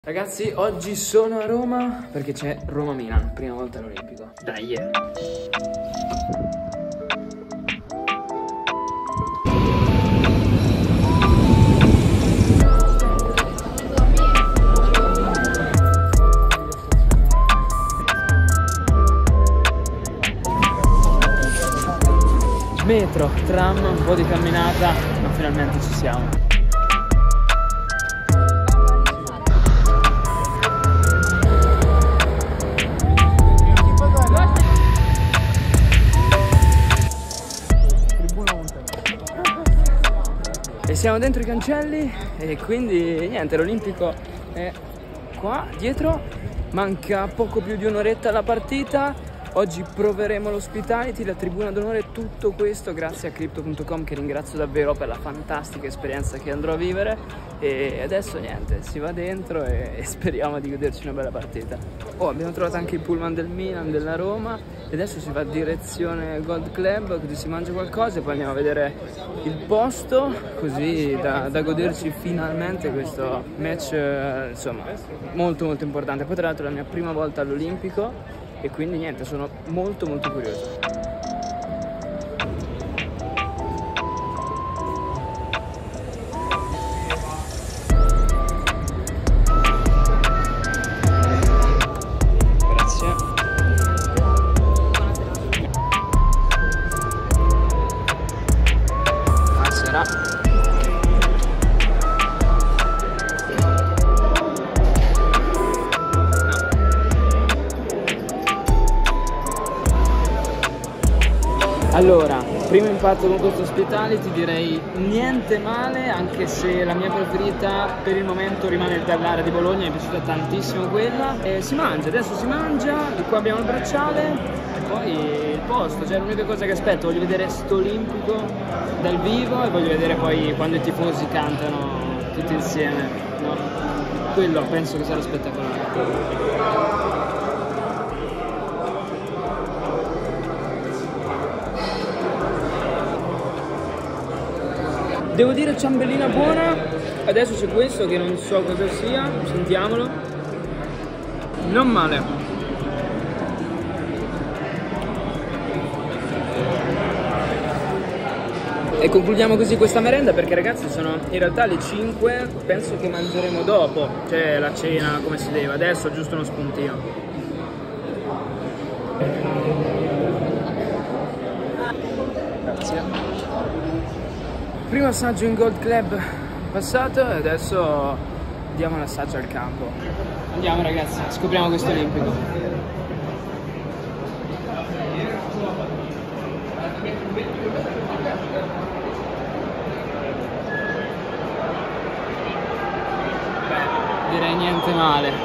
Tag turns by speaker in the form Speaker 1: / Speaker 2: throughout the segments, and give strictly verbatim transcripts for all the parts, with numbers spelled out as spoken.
Speaker 1: Ragazzi, oggi sono a Roma perché c'è Roma-Milan, prima volta all'Olimpico. Dai, yeah. Metro, tram, un po' di camminata, ma finalmente ci siamo. E siamo dentro i cancelli e quindi niente, l'Olimpico è qua dietro, manca poco più di un'oretta alla partita. Oggi proveremo l'hospitality, la tribuna d'onore, tutto questo grazie a Crypto punto com, che ringrazio davvero per la fantastica esperienza che andrò a vivere. E adesso niente, si va dentro e, e speriamo di goderci una bella partita. Oh, abbiamo trovato anche i pullman del Milan, della Roma, e adesso si va a direzione Gold Club, così si mangia qualcosa e poi andiamo a vedere il posto, così da, da goderci finalmente questo match, eh, insomma, molto molto importante. Poi tra l'altro è la mia prima volta all'Olimpico e quindi niente, sono molto molto curioso. Grazie. Buonasera. Allora, primo impatto con questo hospitality, direi niente male, anche se la mia preferita per il momento rimane il Dallara di Bologna, mi è piaciuta tantissimo quella. E si mangia, adesso si mangia, di qua abbiamo il bracciale e poi il posto, cioè l'unica cosa che aspetto, voglio vedere sto Olimpico dal vivo e voglio vedere poi quando i tifosi cantano tutti insieme, no? Quello penso che sarà spettacolare. Devo dire ciambellina buona, adesso c'è questo che non so cosa sia, sentiamolo. Non male. E concludiamo così questa merenda perché ragazzi sono in realtà le cinque, penso che mangeremo dopo, cioè la cena come si deve, adesso giusto uno spuntino. Grazie. Primo assaggio in Gold Club passato e adesso diamo un assaggio al campo. Andiamo ragazzi, scopriamo questo Olimpico. Beh, direi niente male.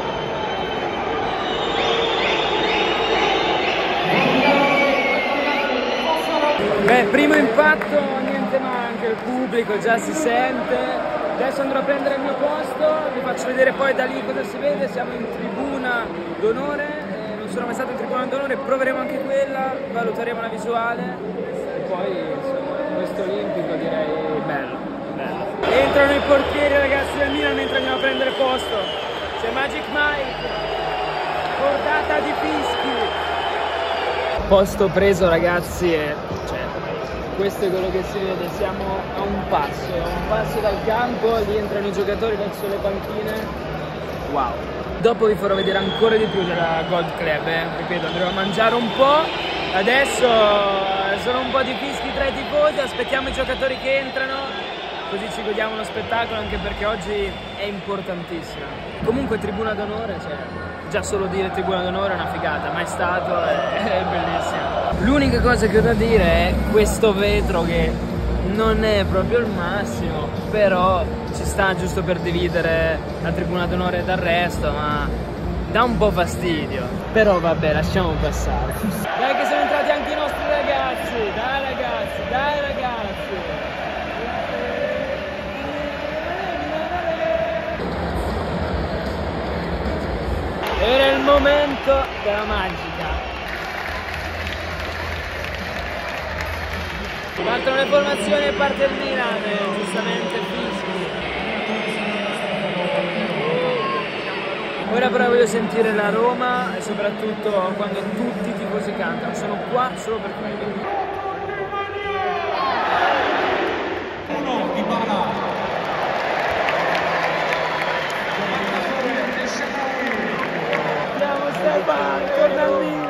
Speaker 1: Beh, primo impatto, niente male, anche il pubblico già si sente. Adesso andrò a prendere il mio posto, vi faccio vedere poi da lì cosa si vede. Siamo in tribuna d'onore, eh, non sono mai stato in tribuna d'onore, proveremo anche quella, valuteremo la visuale e poi insomma questo Olimpico direi bello, bello. Entrano i portieri ragazzi del Milan mentre andiamo a prendere posto. C'è Magic Mike, cordata di fischi. Posto preso ragazzi e cioè, questo è quello che si vede, siamo a un passo, a un passo dal campo, lì entrano i giocatori verso le panchine, wow. Dopo vi farò vedere ancora di più della Gold Club, eh. ripeto, andremo a mangiare un po', adesso sono un po' di fischi tra i tifosi, aspettiamo i giocatori che entrano, così ci godiamo uno spettacolo anche perché oggi è importantissima. Comunque tribuna d'onore, cioè, già solo dire tribuna d'onore è una figata, mai stato, è, è bellissimo. L'unica cosa che ho da dire è questo vetro che non è proprio il massimo, però ci sta giusto per dividere la tribuna d'onore dal resto, ma dà un po' fastidio. Però vabbè, lasciamo passare. Dai che sono entrati anche i nostri ragazzi, dai ragazzi, dai ragazzi. Era il momento della magica. Partono le formazioni e parte il Milan, giustamente fischi. Ora però voglio sentire la Roma e soprattutto quando tutti i tifosi cantano. Sono qua solo per quello. Andiamo Stefano, torna al Milan!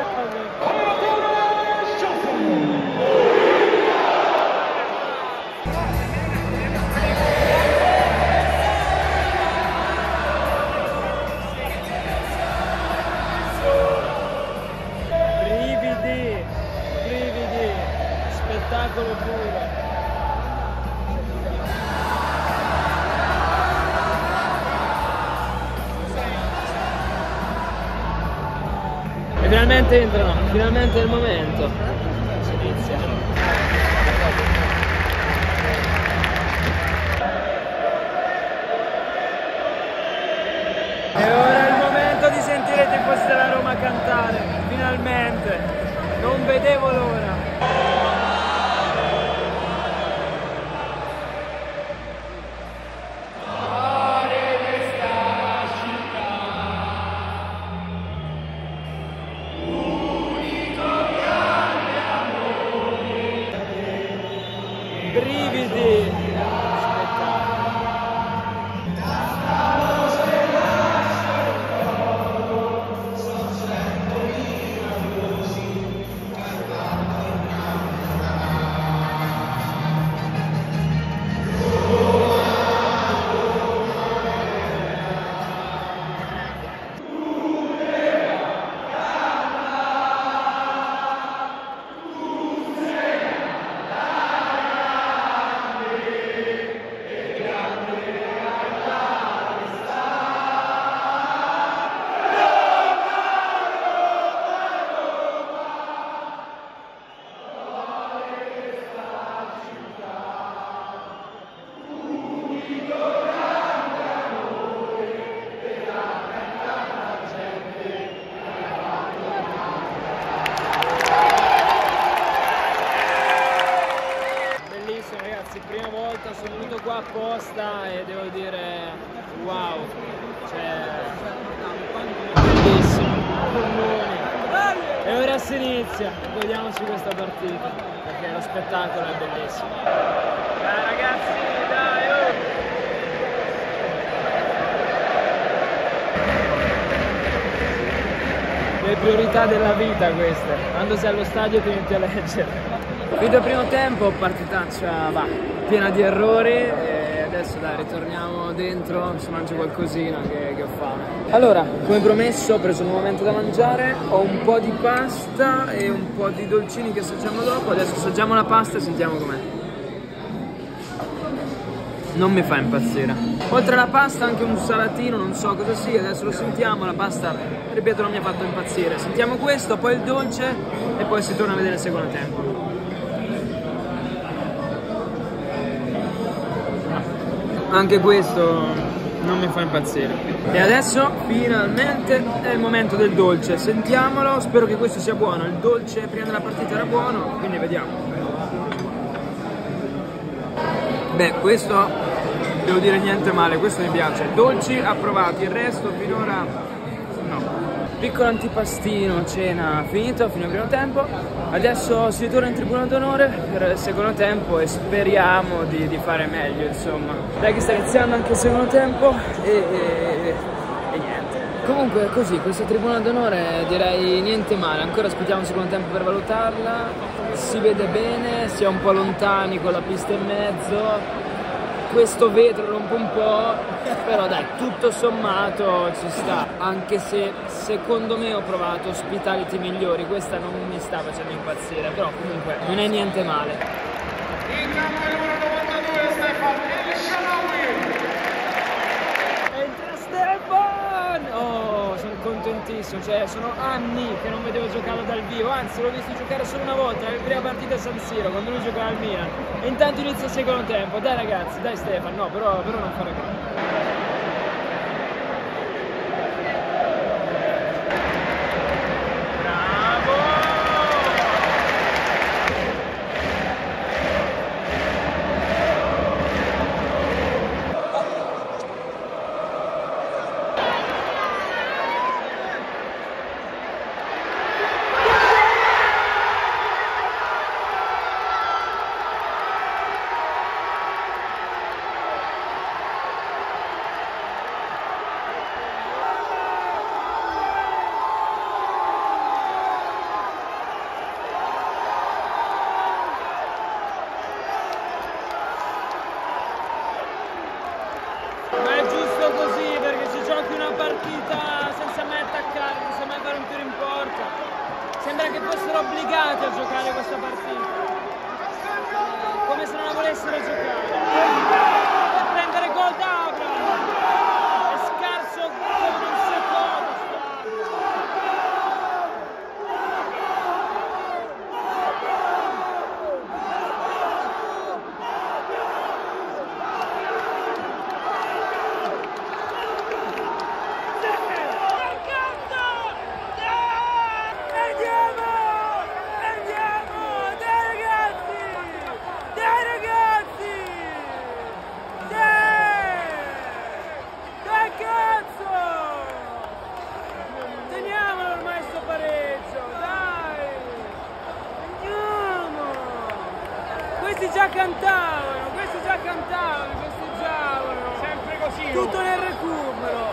Speaker 1: Brividi, brividi, spettacolo puro. E finalmente entrano, finalmente è il momento. Si inizia. E ora è il momento di sentire i tifosi della Roma cantare, finalmente. Non vedevo l'ora. Brividi! Prima volta sono venuto qua apposta e devo dire wow, cioè bellissimo, pulmoni. E ora si inizia, godiamoci questa partita perché lo spettacolo è bellissimo. Dai ragazzi, dai! Oh. Le priorità della vita queste, quando sei allo stadio ti metti a leggere. Video primo tempo, partitaccia va, piena di errori e adesso dai ritorniamo dentro, si mangia qualcosina che, che ho fame. Allora, come promesso ho preso un momento da mangiare, ho un po' di pasta e un po' di dolcini che assaggiamo dopo, adesso assaggiamo la pasta e sentiamo com'è. Non mi fa impazzire. Oltre alla pasta anche un salatino, non so cosa sia, adesso lo sentiamo, la pasta, ripeto, non mi ha fatto impazzire. Sentiamo questo, poi il dolce e poi si torna a vedere il secondo tempo. Anche questo non mi fa impazzire. E adesso finalmente è il momento del dolce, sentiamolo, spero che questo sia buono. Il dolce prima della partita era buono, quindi vediamo. Beh, questo devo dire niente male, questo mi piace. Dolci approvati, il resto finora no. Piccolo antipastino, cena finito, fino al primo tempo. Adesso si ritorna in tribuna d'onore per il secondo tempo e speriamo di, di fare meglio, insomma. Dai che sta iniziando anche il secondo tempo e, e, e niente. Comunque così, questa tribuna d'onore direi niente male, ancora aspettiamo il secondo tempo per valutarla. Si vede bene, si è un po' lontani con la pista in mezzo. Questo vetro rompe un po', però dai, tutto sommato ci sta, anche se secondo me ho provato ospitality migliori, questa non mi sta facendo impazzire, però comunque non è niente male. In campo il numero novantadue Stefan El Shaarawy. Entra Stefan! Oh, sono contentissimo, cioè sono anni che non vedevo giocare dal vivo, anzi l'ho visto giocare solo una volta, la prima partita a San Siro, quando lui giocava al Milan. E intanto inizia il secondo tempo, dai ragazzi, dai Stefan, no, però, però non fare gol. partita senza mai attaccare, senza mai fare un tiro in porta. Sembra che fossero obbligati a giocare questa partita, come se non la volessero giocare. Per prendere gol da Abraham, è scarso come un secondo. Questi già cantavano, questi già cantavano, festeggiavano. Sempre così. Tutto nel recupero.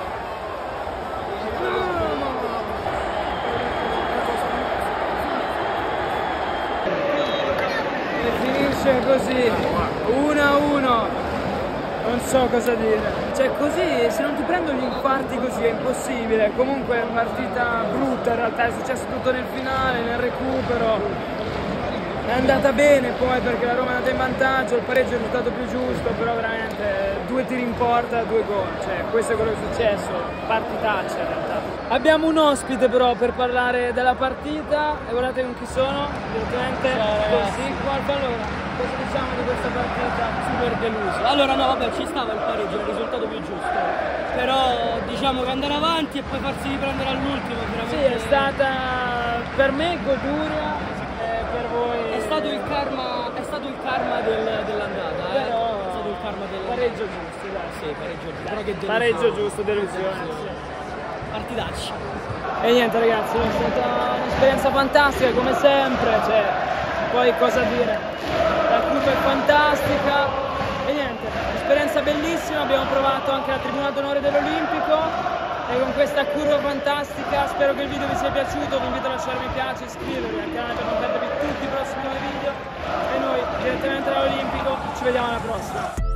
Speaker 1: E finisce così, uno a uno. Non so cosa dire. Cioè così, se non ti prendo gli infarti così è impossibile. Comunque è una partita brutta in realtà, è successo tutto nel finale, nel recupero. È andata bene poi perché la Roma è andata in vantaggio, il pareggio è il risultato più giusto, però veramente due tiri in porta, due gol, cioè questo è quello che è successo, partitaccia in realtà. Abbiamo un ospite però per parlare della partita e guardate con chi sono, direttamente con Sigwald. Allora, cosa diciamo di questa partita?
Speaker 2: Super deluso. Allora no, vabbè, ci stava il pareggio, il risultato più giusto, però diciamo che andare avanti e poi farsi riprendere all'ultimo veramente...
Speaker 1: Sì, è stata per me goduria. Per voi
Speaker 2: è stato il karma, è stato il karma del, dell'andata, eh? È stato il karma del
Speaker 1: pareggio giusto, dai.
Speaker 2: Sì, pareggio giusto. Però che delusione.
Speaker 1: Pareggio giusto, delusione. Sì.
Speaker 2: Partitaccia.
Speaker 1: E niente ragazzi, è stata un'esperienza fantastica come sempre, cioè, poi cosa dire, la curva è fantastica e niente, esperienza bellissima, abbiamo provato anche la tribuna d'onore dell'Olimpico. E con questa curva fantastica spero che il video vi sia piaciuto, vi invito a lasciare mi piace, iscrivervi al canale per non perdervi tutti i prossimi nuovi video e noi direttamente dall'Olimpico ci vediamo alla prossima.